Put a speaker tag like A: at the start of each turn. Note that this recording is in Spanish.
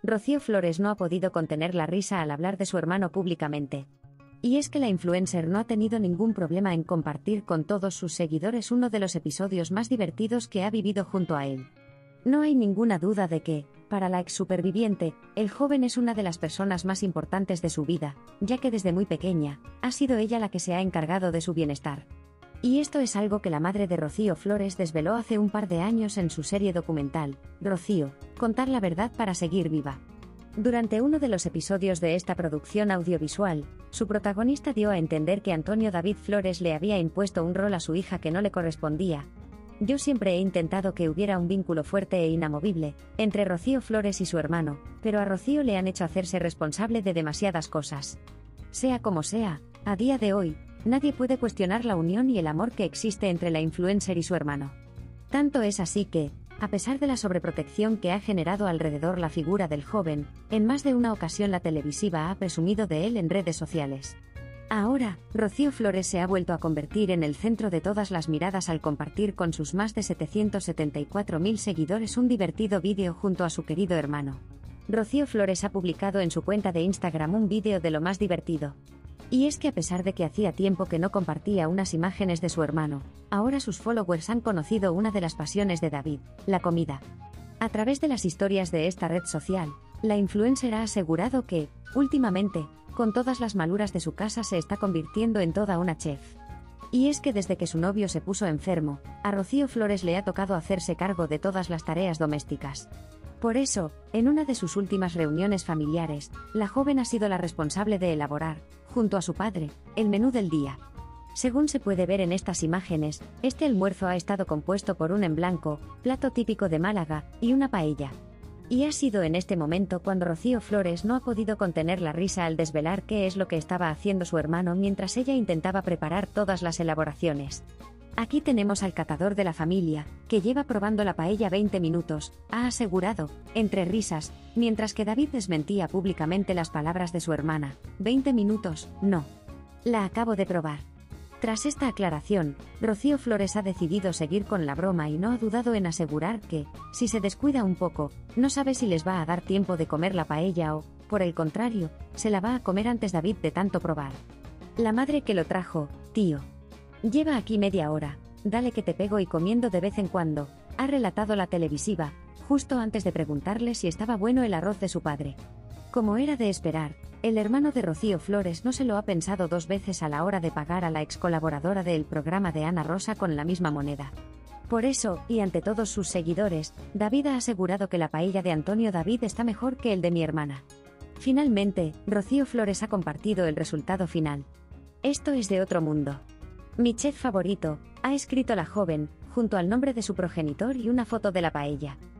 A: Rocío Flores no ha podido contener la risa al hablar de su hermano públicamente. Y es que la influencer no ha tenido ningún problema en compartir con todos sus seguidores uno de los episodios más divertidos que ha vivido junto a él. No hay ninguna duda de que, para la ex superviviente, el joven es una de las personas más importantes de su vida, ya que desde muy pequeña, ha sido ella la que se ha encargado de su bienestar. Y esto es algo que la madre de Rocío Flores desveló hace un par de años en su serie documental, Rocío, contar la verdad para seguir viva. Durante uno de los episodios de esta producción audiovisual, su protagonista dio a entender que Antonio David Flores le había impuesto un rol a su hija que no le correspondía. Yo siempre he intentado que hubiera un vínculo fuerte e inamovible entre Rocío Flores y su hermano, pero a Rocío le han hecho hacerse responsable de demasiadas cosas. Sea como sea, a día de hoy, nadie puede cuestionar la unión y el amor que existe entre la influencer y su hermano. Tanto es así que, a pesar de la sobreprotección que ha generado alrededor la figura del joven, en más de una ocasión la televisiva ha presumido de él en redes sociales. Ahora, Rocío Flores se ha vuelto a convertir en el centro de todas las miradas al compartir con sus más de 774.000 seguidores un divertido vídeo junto a su querido hermano. Rocío Flores ha publicado en su cuenta de Instagram un vídeo de lo más divertido. Y es que a pesar de que hacía tiempo que no compartía unas imágenes de su hermano, ahora sus followers han conocido una de las pasiones de David, la comida. A través de las historias de esta red social, la influencer ha asegurado que, últimamente, con todas las maluras de su casa se está convirtiendo en toda una chef. Y es que desde que su novio se puso enfermo, a Rocío Flores le ha tocado hacerse cargo de todas las tareas domésticas. Por eso, en una de sus últimas reuniones familiares, la joven ha sido la responsable de elaborar, junto a su padre, el menú del día. Según se puede ver en estas imágenes, este almuerzo ha estado compuesto por un en blanco, plato típico de Málaga, y una paella. Y ha sido en este momento cuando Rocío Flores no ha podido contener la risa al desvelar qué es lo que estaba haciendo su hermano mientras ella intentaba preparar todas las elaboraciones. Aquí tenemos al catador de la familia, que lleva probando la paella 20 minutos, ha asegurado, entre risas, mientras que David desmentía públicamente las palabras de su hermana. 20 minutos, no. La acabo de probar. Tras esta aclaración, Rocío Flores ha decidido seguir con la broma y no ha dudado en asegurar que, si se descuida un poco, no sabe si les va a dar tiempo de comer la paella o, por el contrario, se la va a comer antes David de tanto probar. La madre que lo trajo, tío. Lleva aquí media hora, dale que te pego y comiendo de vez en cuando, ha relatado la televisiva, justo antes de preguntarle si estaba bueno el arroz de su padre. Como era de esperar, el hermano de Rocío Flores no se lo ha pensado dos veces a la hora de pagar a la ex colaboradora del programa de Ana Rosa con la misma moneda. Por eso, y ante todos sus seguidores, David ha asegurado que la paella de Antonio David está mejor que el de mi hermana. Finalmente, Rocío Flores ha compartido el resultado final. Esto es de otro mundo. Mi chef favorito, ha escrito la joven, junto al nombre de su progenitor y una foto de la paella.